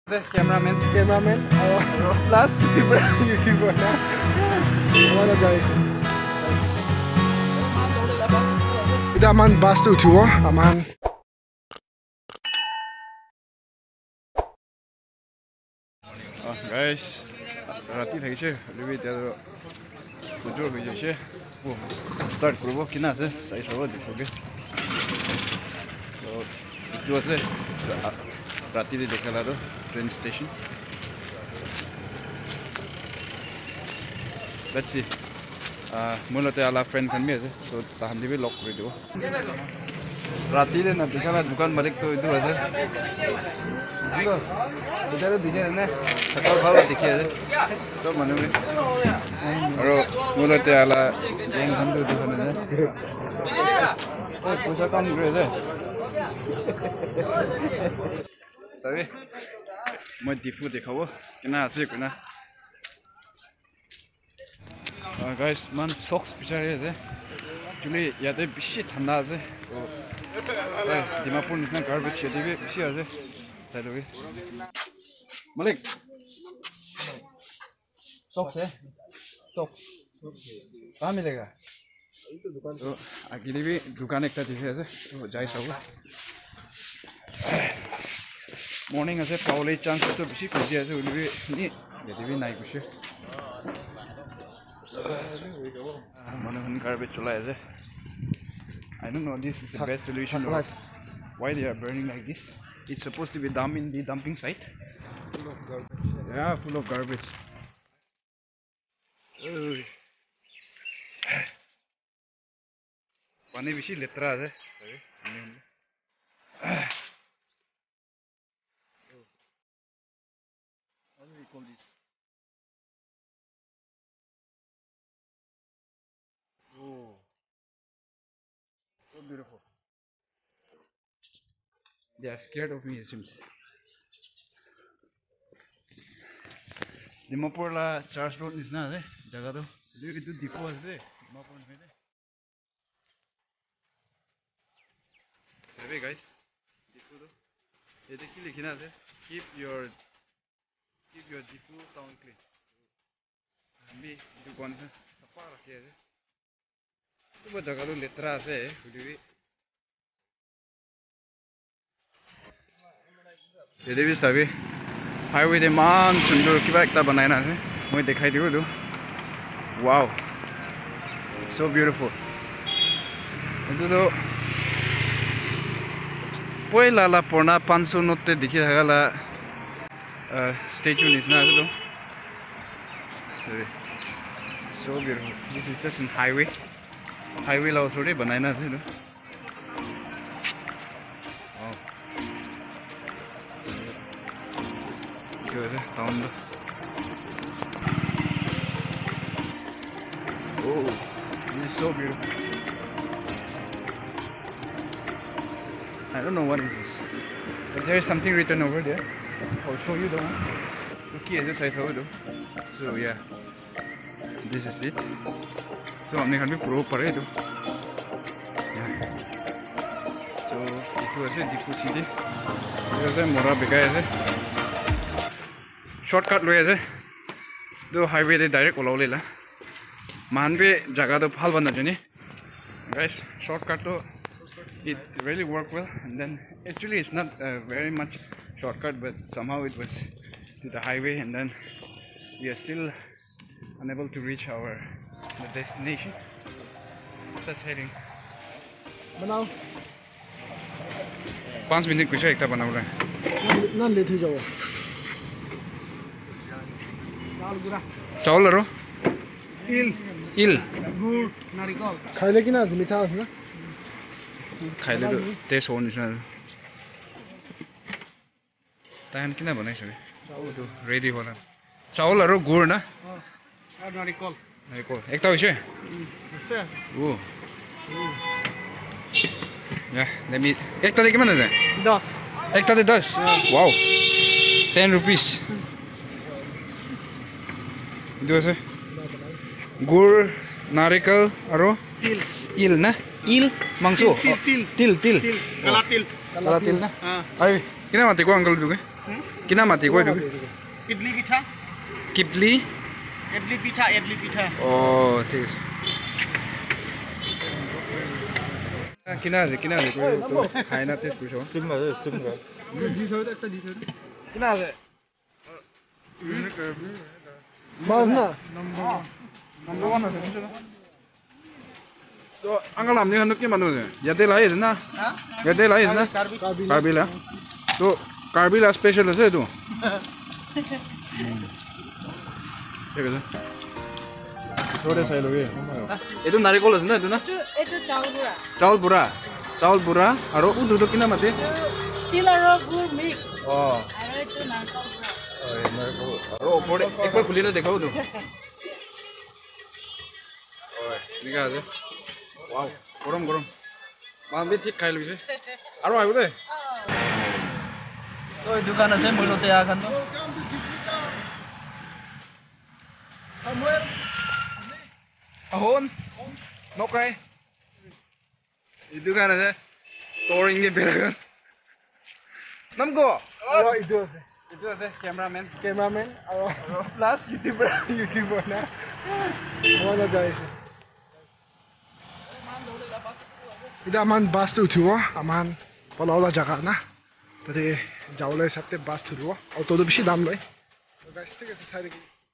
Cameraman. Plus YouTuber na. Wala guys. Ida man bus to tour, aman. Guys, rati thai che, lebi te bujo hoye che. Start korbo kina ase, sai sobo dekhoge. So, itu ase rati de dekhala do train station. Let's see. Mulote ala friend kan mi ase, so tahan dibi lock kori do. Rati de na dekhala dukan malik to itu ase. इधर दिखे ना सकल भाव दिखे है तो मनु में और मुलते आला गैंग हम तो दिखा ना ओ पैसा कम करे है सभी मैं डिफू दिखाओ कितना आसे कितना गाइस मन सॉक्स पिक्चर है एक्चुअली याद है बिशी ठंडा है तो दिमापुर निकलना गार्बेज शेडी भी बिशी है Malik, socks है, socks, कहाँ मिलेगा? तो अकेले भी दुकान एक तरह दिखे ऐसे, तो जाए सब। Morning ऐसे पावले चांस तो बिशी कुछ ऐसे उन्हें भी नहीं, ये भी नहीं कुछ। मने हम garbage चला ऐसे। I don't know this is the best solution or why they are burning like this. It's supposed to be dumped in the dumping site. Full of garbage. Yeah, full of garbage. Pani bishi letra hai. How do we call this? Oh, so beautiful. They are scared of me, it seems. Dimapur la Charles Road is na, jaga to. Itu depot is there. Dimapur is there. Sorry guys, depot to. ये देखिए लिखना है keep your depot town clean. अभी दुकान से सफा रखिए है. तो वो जगह तो लेतरा है, खुली ये भी सभी हाईवे दे मान सुंदर किबा एकता बनाना है मैं दिखाई दियो दो वाओ सो ब्यूटीफुल ಇದು तो पहिला ला पुराना 500 नोट दिखि थागला स्टैचू निसना है तो sorry so beautiful this is just in highway ला उसरे बनाना है तो Town. Oh, this is so beautiful. I don't know what is this, but there is something written over there. I'll show you the one. Okay, this I told you. So yeah, this is it. So हमने खाने pro पढ़े तो. Yeah. So itu aja di Pusidi. Itu aja murah bekai aja. Shortcut लो ऐसे तो highway दे direct ओलाओ ले ला मान पे जगह तो फाल बना जाने guys shortcut तो it really worked well and then actually it's not very much shortcut but somehow it was to the highway and then we are still unable to reach our destination just heading बनाओ 5 minute कुछ एक ता बनाओ ला ना late हो जाओ चावल रो इल गुड़ नारिकल खाइले कि ना मीठा है ना खाइले तो टेस्ट होने से ताहन किना बनाई सके तो रेडी होला चावल रो गुड़ ना और नारिकल एक ता होइसे ओ या let me एक ता के माने 10 एक ता 10 वाओ 10 rupees itu আছে গুড় নারিকল আৰু তিল না il মাংস তিল কালা তিল না আই কিনা মাতে কো আঙ্কেল দুকে কিনা মাটি কৈ দিবি ইডলি পিঠা কিপলি ইডলি পিঠা অ ঠিক আছে কিনা আছে খাই না টেষ্ট কৰিছ কিনা আছে Mas na. Number 1 আছে তো আঙ্কাল আপনি হানো কি মানুহ ইয়াতে লাই আছে না ইয়াতে লাই আছে না কাৰ্বিলা তো কাৰ্বিলা স্পেশাল আছে এইটো ঠিক আছে থোড়ে চাই লগে এইটো নাৰিকল আছে না এইটো না এইটো চাউল বুৰা আৰু উদুটো কিনা মাটি তিল আৰু গুৰ মিক্স অ আৰু এইটো নাৰিকল গুড়া আৰু ওপৰে একবাৰ খুলিলে দেখাও তো ওই নিকা আছে ওয়াও গৰম মানবি ঠিক খাই লৈছে আৰু আহিব দে ওই দোকান আছে মইলতে আখান তো ahon নকাই এই দোকান আছে তোৰ ইংগে বেৰাগান নামগো Itu ase. এইটো আছে ক্যামেৰামেন Cameraman aro plus YouTuber na. Wala guys. Ida aman bus to uঠিব aman পলাওলা জায়গা না তাতে যাওলে সাথে বাস ধরিব অটো তো বেশি দাম লয় তো গাইস ঠিক আছে সাইডে